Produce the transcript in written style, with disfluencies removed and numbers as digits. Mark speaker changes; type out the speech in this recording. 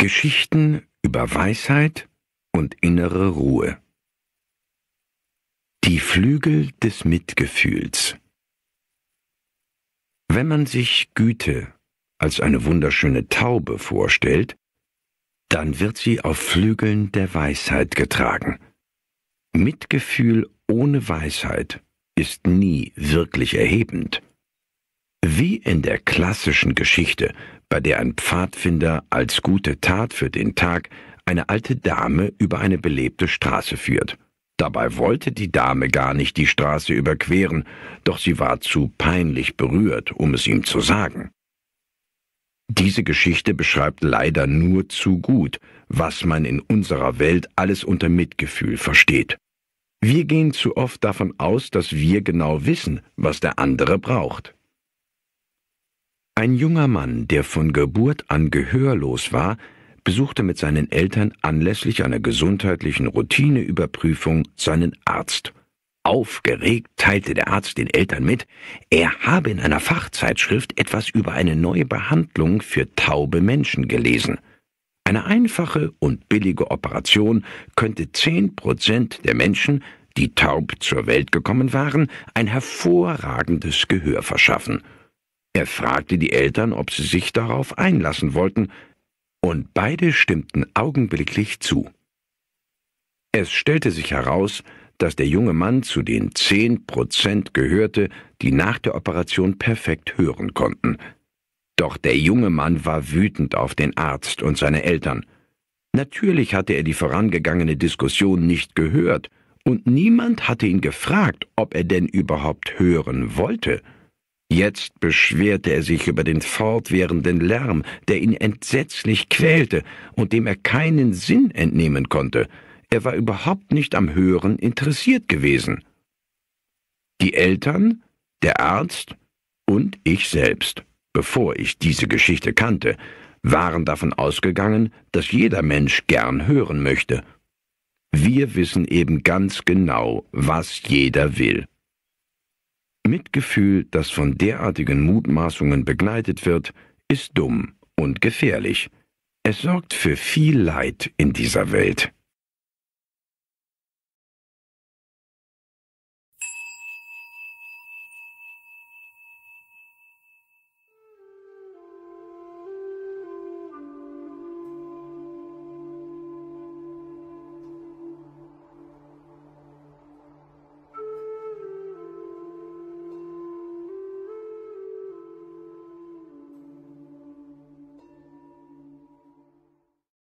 Speaker 1: Geschichten über Weisheit und innere Ruhe. Die Flügel des Mitgefühls. Wenn man sich Güte als eine wunderschöne Taube vorstellt, dann wird sie auf Flügeln der Weisheit getragen. Mitgefühl ohne Weisheit ist nie wirklich erhebend. Wie in der klassischen Geschichte, bei der ein Pfadfinder als gute Tat für den Tag eine alte Dame über eine belebte Straße führt. Dabei wollte die Dame gar nicht die Straße überqueren, doch sie war zu peinlich berührt, um es ihm zu sagen. Diese Geschichte beschreibt leider nur zu gut, was man in unserer Welt alles unter Mitgefühl versteht. Wir gehen zu oft davon aus, dass wir genau wissen, was der andere braucht. Ein junger Mann, der von Geburt an gehörlos war, besuchte mit seinen Eltern anlässlich einer gesundheitlichen Routineüberprüfung seinen Arzt. Aufgeregt teilte der Arzt den Eltern mit, er habe in einer Fachzeitschrift etwas über eine neue Behandlung für taube Menschen gelesen. Eine einfache und billige Operation könnte 10% der Menschen, die taub zur Welt gekommen waren, ein hervorragendes Gehör verschaffen. Er fragte die Eltern, ob sie sich darauf einlassen wollten, und beide stimmten augenblicklich zu. Es stellte sich heraus, dass der junge Mann zu den 10% gehörte, die nach der Operation perfekt hören konnten. Doch der junge Mann war wütend auf den Arzt und seine Eltern. Natürlich hatte er die vorangegangene Diskussion nicht gehört, und niemand hatte ihn gefragt, ob er denn überhaupt hören wollte. Jetzt beschwerte er sich über den fortwährenden Lärm, der ihn entsetzlich quälte und dem er keinen Sinn entnehmen konnte. Er war überhaupt nicht am Hören interessiert gewesen. Die Eltern, der Arzt und ich selbst, bevor ich diese Geschichte kannte, waren davon ausgegangen, dass jeder Mensch gern hören möchte. Wir wissen eben ganz genau, was jeder will. Mitgefühl, das von derartigen Mutmaßungen begleitet wird, ist dumm und gefährlich. Es sorgt für viel Leid in dieser Welt.